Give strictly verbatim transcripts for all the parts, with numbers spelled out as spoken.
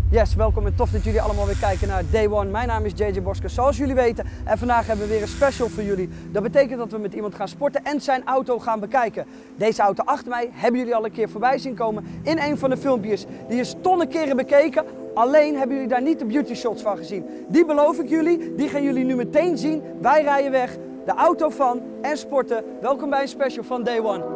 Yes, welkom en tof dat jullie allemaal weer kijken naar Day One. Mijn naam is J J Bosker, zoals jullie weten. En vandaag hebben we weer een special voor jullie. Dat betekent dat we met iemand gaan sporten en zijn auto gaan bekijken. Deze auto achter mij hebben jullie al een keer voorbij zien komen in een van de filmpjes. Die is tonnen keren bekeken. Alleen hebben jullie daar niet de beauty shots van gezien. Die beloof ik jullie, die gaan jullie nu meteen zien. Wij rijden weg, de auto van en sporten. Welkom bij een special van Day One.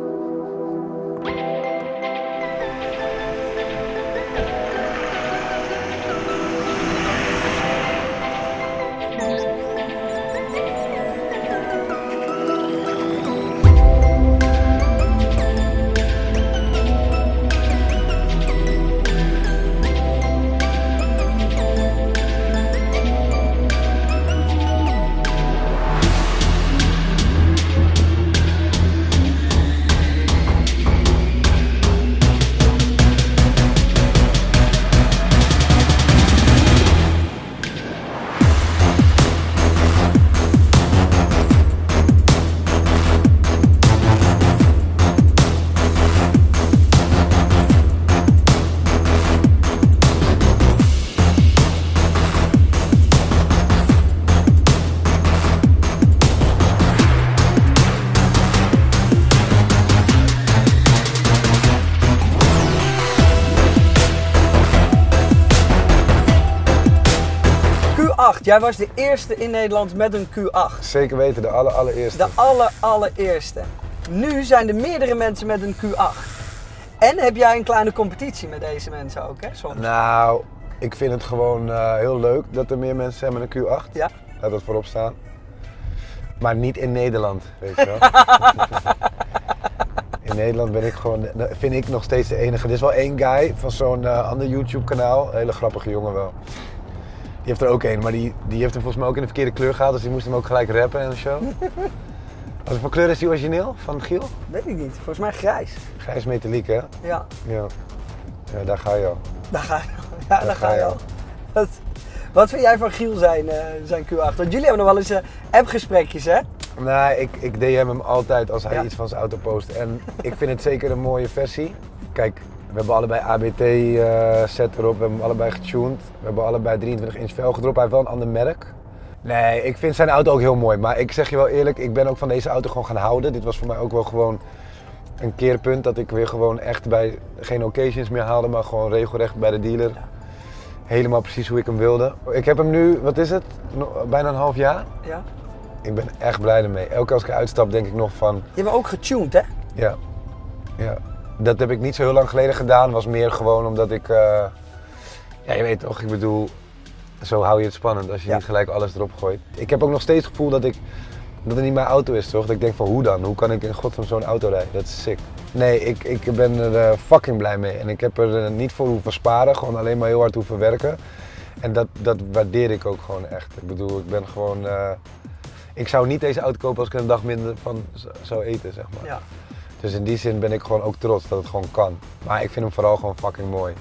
Jij was de eerste in Nederland met een Q acht. Zeker weten, de aller, allereerste. De aller, allereerste. Nu zijn er meerdere mensen met een Q acht. En heb jij een kleine competitie met deze mensen ook, hè? Soms. Nou, ik vind het gewoon uh, heel leuk dat er meer mensen zijn met een Q acht. Ja. Laat dat voorop staan. Maar niet in Nederland, weet je wel. In Nederland ben ik gewoon, vind ik nog steeds de enige. Er is wel één guy van zo'n uh, ander YouTube kanaal, een hele grappige jongen wel. Die heeft er ook één, maar die, die heeft hem volgens mij ook in de verkeerde kleur gehad, dus die moest hem ook gelijk rappen en zo. Wat voor kleur is die origineel van Giel? Weet ik niet, volgens mij grijs. Grijs metaliek, hè? Ja. Ja, ja daar ga je al. Daar ga je al. Ja, daar, daar ga, ga je al. al. Wat, wat vind jij van Giel zijn, uh, zijn Q acht? Want jullie hebben nog wel eens uh, appgesprekjes, hè? Nee, ik, ik D M hem altijd als hij ja. iets van zijn auto post. En ik vind het zeker een mooie versie. Kijk, we hebben allebei A B T uh, set erop, we hebben hem allebei getuned. We hebben allebei drieëntwintig inch velgen erop, hij heeft wel een ander merk. Nee, ik vind zijn auto ook heel mooi, maar ik zeg je wel eerlijk, ik ben ook van deze auto gewoon gaan houden. Dit was voor mij ook wel gewoon een keerpunt dat ik weer gewoon echt bij geen occasions meer haalde, maar gewoon regelrecht bij de dealer. Ja. Helemaal precies hoe ik hem wilde. Ik heb hem nu, wat is het, no, bijna een half jaar. Ja. Ik ben echt blij ermee. Elke keer als ik uitstap denk ik nog van... Je hebt ook getuned, hè? Ja. Ja. Dat heb ik niet zo heel lang geleden gedaan. Was meer gewoon omdat ik... Uh... Ja, je weet toch, ik bedoel... Zo hou je het spannend als je ja. niet gelijk alles erop gooit. Ik heb ook nog steeds het gevoel dat ik... Dat het niet mijn auto is, toch? Dat ik denk van, hoe dan? Hoe kan ik in godsnaam zo'n auto rijden? Dat is sick. Nee, ik, ik ben er uh, fucking blij mee. En ik heb er uh, niet voor hoeven sparen. Gewoon alleen maar heel hard hoeven werken. En dat, dat waardeer ik ook gewoon echt. Ik bedoel, ik ben gewoon... Uh... Ik zou niet deze auto kopen als ik er een dag minder van zou eten, zeg maar. Ja. Dus in die zin ben ik gewoon ook trots dat het gewoon kan. Maar ik vind hem vooral gewoon fucking mooi.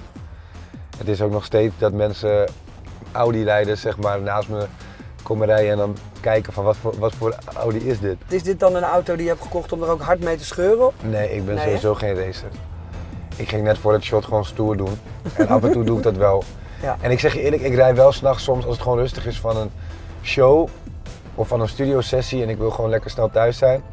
Het is ook nog steeds dat mensen Audi-rijders zeg maar naast me komen rijden en dan kijken van wat voor, wat voor Audi is dit. Is dit dan een auto die je hebt gekocht om er ook hard mee te scheuren? Nee, ik ben nee, sowieso hè? geen racer. Ik ging net voor het shot gewoon stoer doen. En af en toe doe ik dat wel. Ja. En ik zeg je eerlijk, ik rij wel 's nachts soms als het gewoon rustig is van een show of van een studiosessie en ik wil gewoon lekker snel thuis zijn.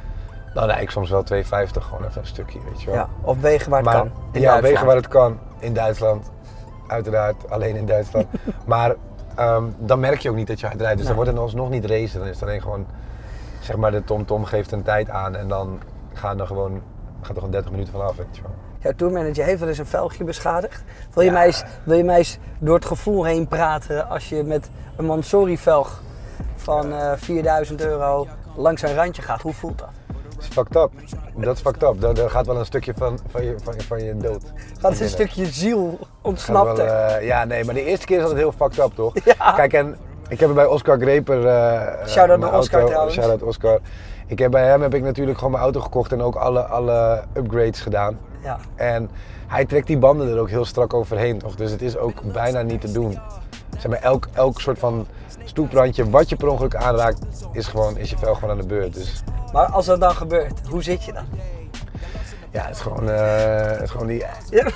Dan rijd ik soms wel twee vijftig, gewoon even een stukje, weet je wel. Ja, op wegen waar het maar, kan. In ja, op wegen waar het kan. In Duitsland. Uiteraard, alleen in Duitsland. Maar um, dan merk je ook niet dat je hard rijdt. Dus nee. Dan wordt het alsnog niet racen. Dan is het alleen gewoon, zeg maar, de TomTom geeft een tijd aan en dan gaan er gewoon, gaat er gewoon dertig minuten vanaf, weet je wel. Jouw tourmanager heeft wel eens een velgje beschadigd. Wil je, ja. mij eens, wil je mij eens door het gevoel heen praten als je met een Mansory-velg van uh, vierduizend euro langs een randje gaat? Hoe voelt dat? Dat is fucked up. Dat is fucked up. Daar, daar gaat wel een stukje van, van, je, van, je, van je dood. Gaat een stukje ziel ontsnapt. Wel, uh, ja, nee, maar de eerste keer is altijd heel fucked up, toch? Ja. Kijk, en ik heb er bij Oscar Greper... Uh, Shout-out naar Oscar auto, trouwens. Shout-out Oscar. Ik heb, bij hem heb ik natuurlijk gewoon mijn auto gekocht en ook alle, alle upgrades gedaan. Ja. En hij trekt die banden er ook heel strak overheen, toch? Dus het is ook bijna niet te doen. Zeg maar, elk, elk soort van stoeprandje wat je per ongeluk aanraakt, is, gewoon, is je vel gewoon aan de beurt. Dus. Maar als dat dan gebeurt, hoe zit je dan? Ja, het is gewoon, uh, het is gewoon die... Ja,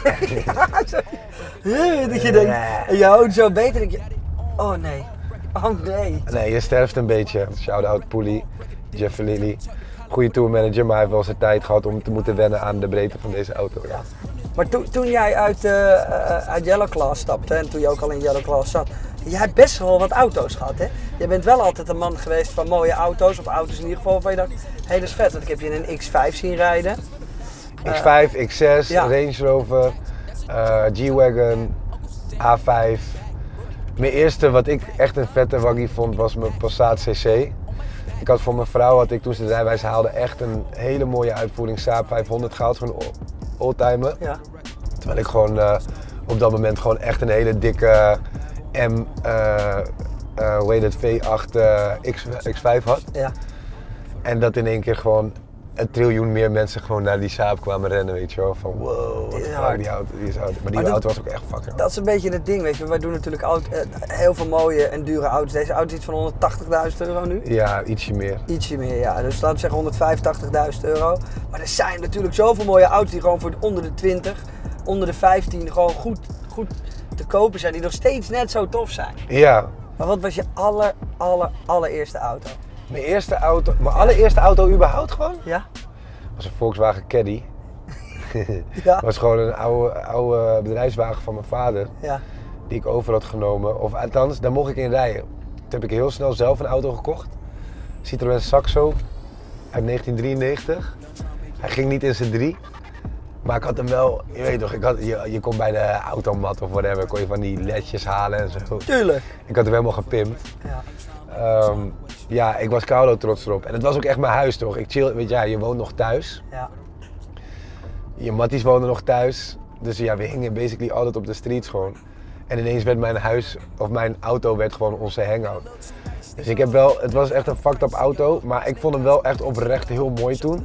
dat je denkt, en je houdt zo beter, denk je, oh nee, oh nee. Nee, je sterft een beetje. Shout-out Poelie, Jeff Lilly. Goede tourmanager, maar hij heeft wel zijn tijd gehad om te moeten wennen aan de breedte van deze auto. Ja. Maar to, toen jij uit, uh, uh, uit Yellow Class stapte en toen je ook al in Yellow Class zat, jij hebt best wel wat auto's gehad, hè? Je bent wel altijd een man geweest van mooie auto's, of auto's in ieder geval waarvan je dacht, hé, dat is vet, want ik heb je in een X vijf zien rijden. X vijf, X zes, ja. Range Rover, uh, G-Wagon, A vijf. Mijn eerste wat ik echt een vette waggie vond was mijn Passat C C. Ik had voor mijn vrouw, had ik toen ze de rijbewijs haalde, echt een hele mooie uitvoering Saab vijfhonderd gehaald, gewoon een oldtimer. Ja. Terwijl ik gewoon uh, op dat moment gewoon echt een hele dikke M, uh, uh, hoe heet het, V acht uh, X, X vijf had. Ja. En dat in één keer gewoon een triljoen meer mensen gewoon naar die Saab kwamen rennen, weet je wel. Van wow, wat fuck, die auto, die is auto. Maar die maar dat, auto was ook echt fucking. Dat is een beetje het ding, weet je. Wij doen natuurlijk auto, heel veel mooie en dure auto's. Deze auto is iets van honderdtachtigduizend euro nu. Ja, ietsje meer. Ietsje meer, ja. Dus laten we zeggen honderdvijfentachtigduizend euro. Maar er zijn natuurlijk zoveel mooie auto's die gewoon voor onder de twintig, onder de vijftien gewoon goed, goed te kopen zijn. Die nog steeds net zo tof zijn. Ja. Maar wat was je aller, aller, allereerste auto? Mijn eerste auto, mijn allereerste auto überhaupt gewoon? Ja. Was een Volkswagen Caddy. Ja. Dat was gewoon een oude, oude bedrijfswagen van mijn vader. Ja. Die ik over had genomen. Of althans, daar mocht ik in rijden. Toen heb ik heel snel zelf een auto gekocht. Citroën Saxo uit negentien drieënnegentig. Hij ging niet in zijn drie. Maar ik had hem wel, je weet toch, ik had, je, je kon bij de automat of whatever, kon je van die ledjes halen en zo. Tuurlijk. Ik had hem helemaal gepimpt. Ja. Um, ja, ik was koude trots erop. En het was ook echt mijn huis toch. Ik chill, weet je, ja, je woont nog thuis. Ja. Je matties woonden nog thuis. Dus ja, we hingen basically altijd op de streets gewoon. En ineens werd mijn huis, of mijn auto werd gewoon onze hangout. Dus ik heb wel, het was echt een fucked up auto, maar ik vond hem wel echt oprecht heel mooi toen.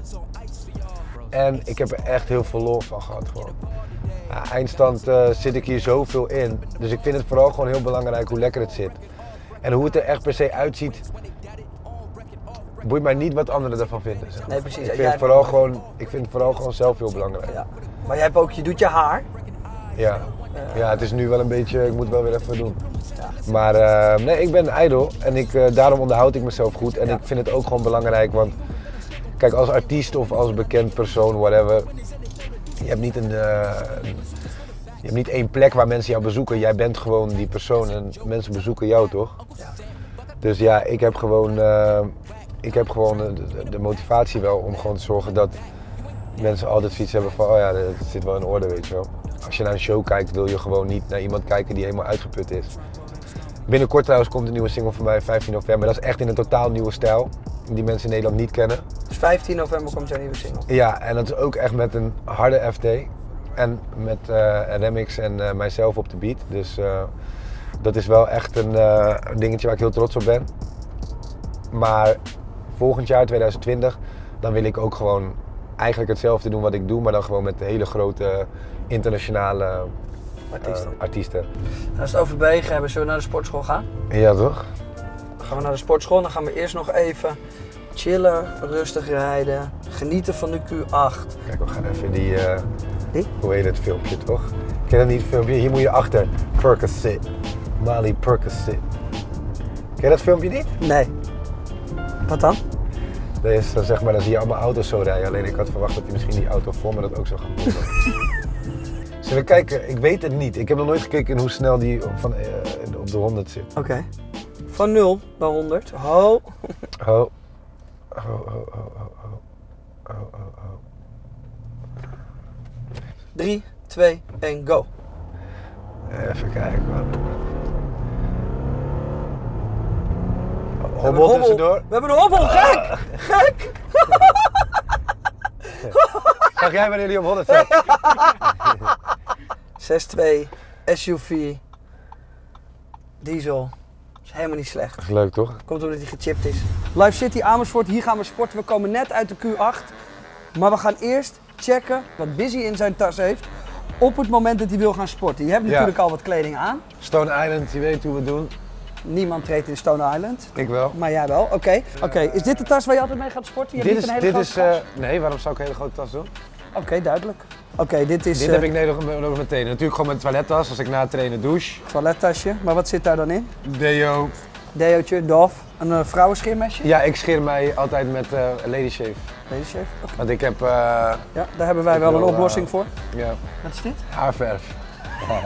En ik heb er echt heel veel lol van gehad gewoon. Ja, eindstand uh, zit ik hier zoveel in. Dus ik vind het vooral gewoon heel belangrijk hoe lekker het zit. En hoe het er echt per se uitziet, boeit mij niet wat anderen ervan vinden. Zeg maar. Nee, precies. Ik vind, jij het vooral gewoon, ik vind het vooral gewoon zelf heel belangrijk. Ja. Maar jij hebt ook, je doet je haar. Ja. Ja, het is nu wel een beetje, ik moet wel weer even doen. Ja. Maar uh, nee, ik ben ijdel en ik, uh, daarom onderhoud ik mezelf goed. En ja. ik vind het ook gewoon belangrijk, want kijk, als artiest of als bekend persoon, whatever, je hebt niet een, uh, je hebt niet één plek waar mensen jou bezoeken. Jij bent gewoon die persoon en mensen bezoeken jou, toch? Ja. Dus ja, ik heb gewoon, uh, ik heb gewoon de, de, de motivatie wel om gewoon te zorgen dat mensen altijd zoiets hebben van, oh ja, het zit wel in orde, weet je wel. Als je naar een show kijkt, wil je gewoon niet naar iemand kijken die helemaal uitgeput is. Binnenkort trouwens komt een nieuwe single van mij, vijftien november. Dat is echt in een totaal nieuwe stijl, die mensen in Nederland niet kennen. Dus vijftien november komt jouw nieuwe single? Ja, en dat is ook echt met een harde F T. En met uh, Remix en uh, mijzelf op de beat. Dus uh, dat is wel echt een, uh, een dingetje waar ik heel trots op ben. Maar volgend jaar, twintig twintig, dan wil ik ook gewoon eigenlijk hetzelfde doen wat ik doe, maar dan gewoon met hele grote internationale artiesten. Uh, artiesten. Als we het over bewegen hebben, zullen we naar de sportschool gaan? Ja, toch? Dan gaan we naar de sportschool, dan gaan we eerst nog even chillen, rustig rijden, genieten van de Q acht. Kijk, we gaan even die, uh, die? hoe heet het filmpje, toch? Ken je dat niet, het filmpje? Hier moet je achter. Percocet. Molly Percocet. Ken je dat filmpje niet? Nee. Wat dan? Dat is, dan, zeg maar, dan zie je allemaal auto's zo rijden. Alleen ik had verwacht dat hij misschien die auto voor me dat ook zou gaan doen. Zullen we kijken? Ik weet het niet. Ik heb nog nooit gekeken in hoe snel die van, uh, op de honderd zit. Oké. Okay. Van nul naar honderd. Ho. Ho. Ho, ho, ho, ho, ho. Ho, ho, ho. drie, twee, één, go. Even kijken, man. Hobbel, hobbel tussendoor. We hebben een hobbel, gek! Ah. Gek! Zag jij wanneer die op honderd zat? zes twee, S U V, diesel. Is helemaal niet slecht. Dat is leuk, toch? Komt omdat hij gechipt is. Live City Amersfoort, hier gaan we sporten. We komen net uit de Q acht. Maar we gaan eerst checken wat Busy in zijn tas heeft op het moment dat hij wil gaan sporten. Je hebt natuurlijk ja. al wat kleding aan. Stone Island, je weet hoe we het doen. Niemand treedt in Stone Island. Ik wel. Maar jij wel, oké. Okay. Oké, okay. Is dit de tas waar je altijd mee gaat sporten? Je dit hebt is, niet een hele dit grote is, tas? Uh, nee, waarom zou ik een hele grote tas doen? Oké, okay, duidelijk. Oké, okay, dit is... Dit uh, heb ik nee, nog, nog meteen. Natuurlijk gewoon mijn toilettas als ik na het trainen douche. Toilettasje, maar wat zit daar dan in? Deo. Deootje, dof, een uh, vrouwenscheermesje? Ja, ik scheer mij altijd met uh, Lady Shave. Lady Shave? Okay. Want ik heb... Uh, ja, daar hebben wij wel wil, een oplossing uh, voor. Ja. Wat is dit? Haarverf. Ja.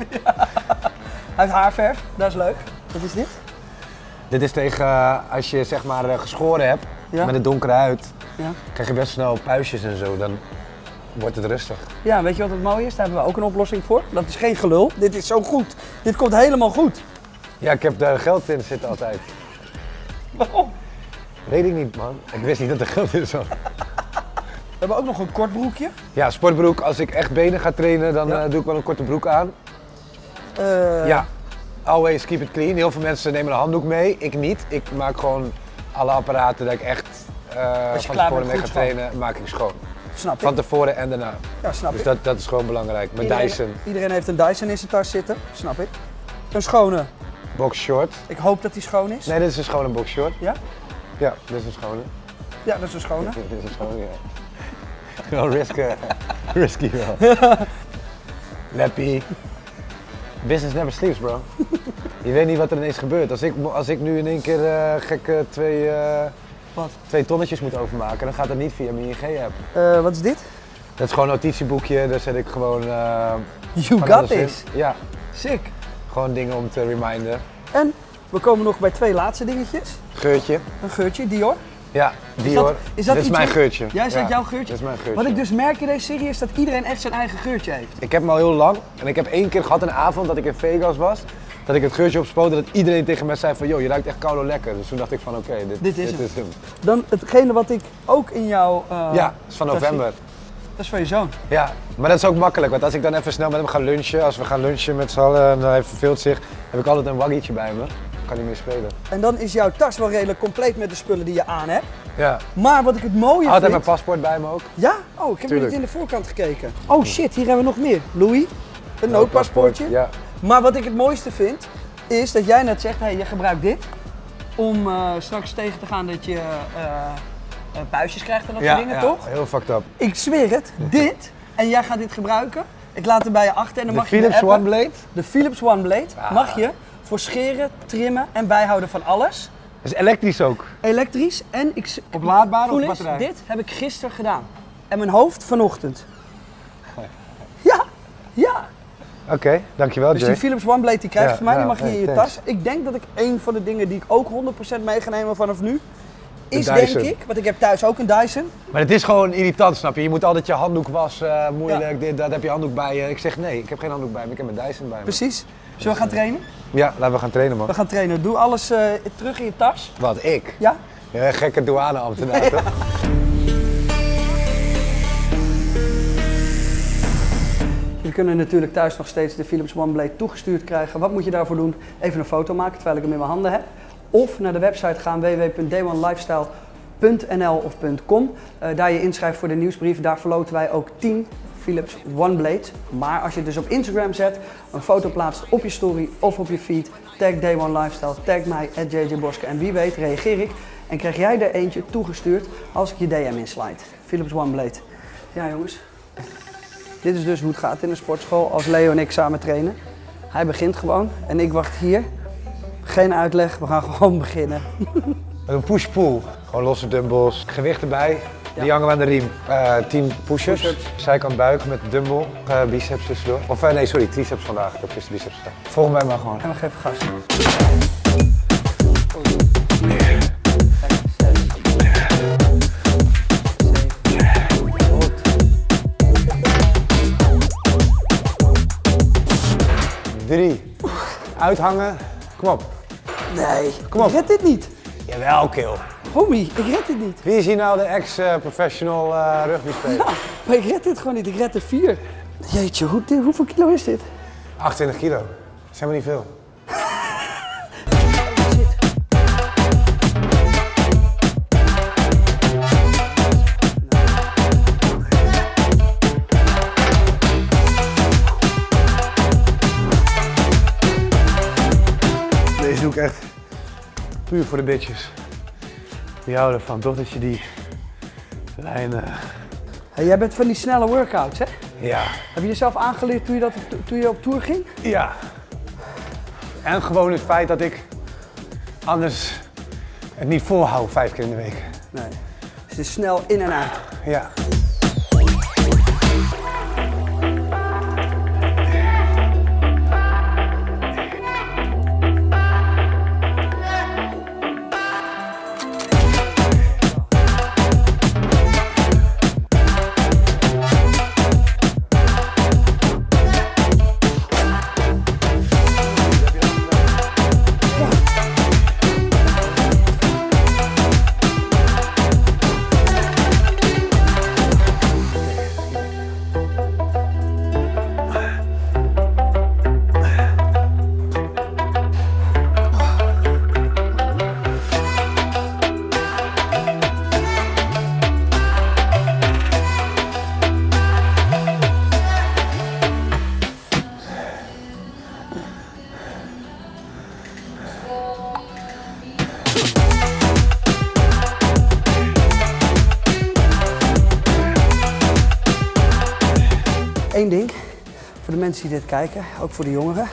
Hij heeft haarverf, dat is leuk. Wat is dit? Dit is tegen uh, als je zeg maar uh, geschoren hebt ja. met een donkere huid. Ja. Krijg je best snel puistjes en zo, dan wordt het rustig. Ja, weet je wat het mooie is? Daar hebben we ook een oplossing voor. Dat is geen gelul. Dit is zo goed. Dit komt helemaal goed. Ja, ik heb daar geld in zitten altijd. Waarom? Weet ik niet, man. Ik wist niet dat er geld in zat. We hebben ook nog een kort broekje. Ja, sportbroek. Als ik echt benen ga trainen, dan ja. uh, doe ik wel een korte broek aan. Uh... Ja, always keep it clean. Heel veel mensen nemen een handdoek mee. Ik niet. Ik maak gewoon alle apparaten dat ik echt uh, van tevoren mee ga trainen, schoon. maak ik schoon. Snap ik. Van tevoren en daarna. Ja, snap dus ik. Dat, dat is gewoon belangrijk. Met iedereen, Dyson. Iedereen heeft een Dyson in zijn tas zitten. Snap ik. Een schone. Box short. Ik hoop dat die schoon is. Nee, dit is een schone box short. Ja? Ja, dit is een schone. Ja, dat is een schone. Dit is een schone, ja. Wel risky, risky wel. Leppie. Business never sleeps, bro. Je weet niet wat er ineens gebeurt. Als ik, als ik nu in één keer uh, gekke twee, uh, wat? twee tonnetjes moet overmaken, dan gaat dat niet via mijn I N G-app. Uh, wat is dit? Dat is gewoon een notitieboekje, daar zet ik gewoon... Uh, you got this! In. Ja. Sick. Gewoon dingen om te reminden. En we komen nog bij twee laatste dingetjes. Geurtje. Een geurtje, Dior. Ja, Dior. Is dat, is dat dit is mijn geurtje. Ja, is dat ja, jouw geurtje? Dat is mijn geurtje. Wat ik dus merk in deze serie is dat iedereen echt zijn eigen geurtje heeft. Ik heb hem al heel lang en ik heb één keer gehad een avond dat ik in Vegas was. Dat ik het geurtje opspoot en dat iedereen tegen mij zei van joh, je ruikt echt koude lekker. Dus toen dacht ik van oké, okay, dit, dit, is, dit hem. is hem. Dan hetgene wat ik ook in jouw... Uh, ja, dat is van november. Dat is van je zoon. Ja, maar dat is ook makkelijk, want als ik dan even snel met hem ga lunchen, als we gaan lunchen met z'n allen en hij verveelt zich, heb ik altijd een waggietje bij me. Kan niet meer spelen. En dan is jouw tas wel redelijk compleet met de spullen die je aan hebt. Ja. Maar wat ik het mooie vind... Altijd mijn paspoort bij me ook. Ja? Oh, ik heb niet in de voorkant gekeken. Oh shit, hier hebben we nog meer. Louis, een noodpaspoortje. Ja. Maar wat ik het mooiste vind, is dat jij net zegt, hey, je gebruikt dit om uh, straks tegen te gaan dat je uh, uh, puistjes krijgt en dat ja, soort dingen, ja, toch? Heel fucked up. Ik zweer het, dit, en jij gaat dit gebruiken. Ik laat het bij je achter en dan de mag Philips je de One Blade? De Philips One Blade ah. mag je voor scheren, trimmen en bijhouden van alles. Dat is elektrisch ook? Elektrisch en ik... Oplaadbaar of batterij? Dit heb ik gisteren gedaan. En mijn hoofd vanochtend. Ja, ja. Oké, okay, dankjewel Dus Jay. die Philips One Blade die krijg je ja, van mij, ja, die mag je hey, in je thanks. tas. Ik denk dat ik een van de dingen die ik ook honderd procent mee ga nemen vanaf nu, is de denk ik, want ik heb thuis ook een Dyson. Maar het is gewoon irritant, snap je? Je moet altijd je handdoek wassen, uh, moeilijk, ja. dit, dat heb je handdoek bij je. Ik zeg nee, ik heb geen handdoek bij me, ik heb mijn Dyson bij me. Precies. Zullen we gaan trainen? Ja, laten we gaan trainen man. We gaan trainen. Doe alles uh, terug in je tas. Wat, ik? Ja. Ja, gekke douaneambtenaar, toch? Je kunt natuurlijk thuis nog steeds de Philips One Blade toegestuurd krijgen. Wat moet je daarvoor doen? Even een foto maken terwijl ik hem in mijn handen heb. Of naar de website gaan w w w punt day one lifestyle punt n l of .com. Uh, daar je inschrijft voor de nieuwsbrief. Daar verloten wij ook tien Philips One Blade. Maar als je het dus op Instagram zet, een foto plaatst op je story of op je feed, tag Day One Lifestyle, tag mij at J J Boske en wie weet reageer ik en krijg jij er eentje toegestuurd als ik je D M inslide. Philips One Blade. Ja jongens, dit is dus hoe het gaat in de sportschool als Leo en ik samen trainen. Hij begint gewoon en ik wacht hier. Geen uitleg, we gaan gewoon beginnen. Een push-pull, gewoon losse dumbbells, gewicht erbij. Ja. Die hangen we aan de riem. Uh, tien push-ups, push zijkant buik met dumbbell, uh, biceps tussendoor. Of uh, nee, sorry, triceps vandaag, dat is de biceps. Volg mij maar gewoon. En we geven gas. Drie. Uithangen, kom op. Nee, kom op. Ik red dit niet. Jawel, kill. Homie, ik red dit niet. Wie is hier nou de ex-professional uh, rugbyspeler? Ja, maar ik red dit gewoon niet, ik red er vier. Jeetje, hoe, dit, hoeveel kilo is dit? achtentwintig kilo. Dat is helemaal niet veel. Deze doe ik echt puur voor de bitches. Die houden ervan, toch dat je die lijnen Hey, jij bent van die snelle workouts, hè? Ja. Heb je jezelf aangeleerd toen je, dat, toen je op tour ging? Ja. En gewoon het feit dat ik anders het niet volhoud vijf keer in de week. Nee. Dus het is snel in en uit. Ja. Eén ding, voor de mensen die dit kijken, ook voor de jongeren.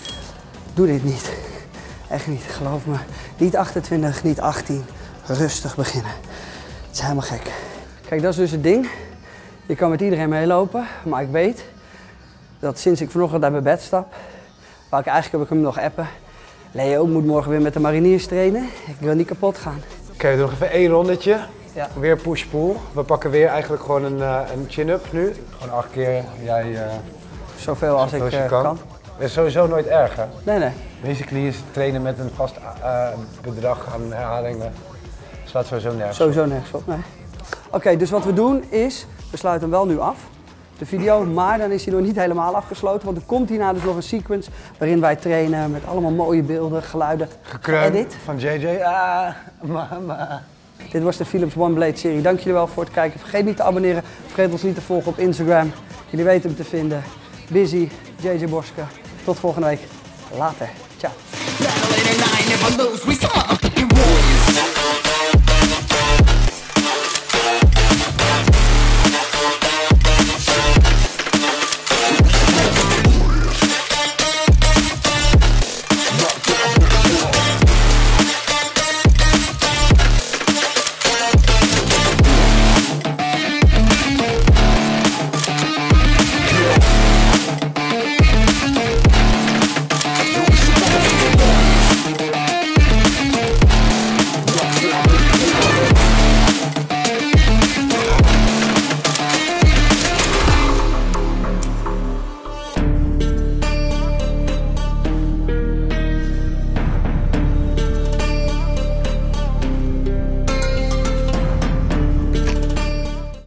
Doe dit niet. Echt niet, geloof me. Niet achtentwintig, niet achttien. Rustig beginnen. Het is helemaal gek. Kijk, dat is dus het ding. Je kan met iedereen meelopen, maar ik weet dat sinds ik vanochtend naar mijn bed stap, waar ik eigenlijk heb ik hem nog appen. Leo moet morgen weer met de mariniers trainen. Ik wil niet kapot gaan. Oké, okay, nog even één rondetje. Ja. Weer push-pull. We pakken weer eigenlijk gewoon een, uh, een chin-up nu. Gewoon acht keer. Jij uh, zoveel als zoveel ik als je uh, kan. kan. Dat is sowieso nooit erg, hè? Nee, nee. Basically is trainen met een vast uh, bedrag aan herhalingen. Slaat sowieso nergens Sowieso op. nergens op, nee. Oké, okay, dus wat we doen is, we sluiten hem wel nu af, de video, maar dan is hij nog niet helemaal afgesloten, want er komt hierna dus nog een sequence waarin wij trainen met allemaal mooie beelden, geluiden, gekreund van J J. Ah, mama. Dit was de Philips One Blade serie. Dank jullie wel voor het kijken. Vergeet niet te abonneren. Vergeet ons niet te volgen op Instagram. Jullie weten hem te vinden. Busy, J J Boske. Tot volgende week. Later. Ciao.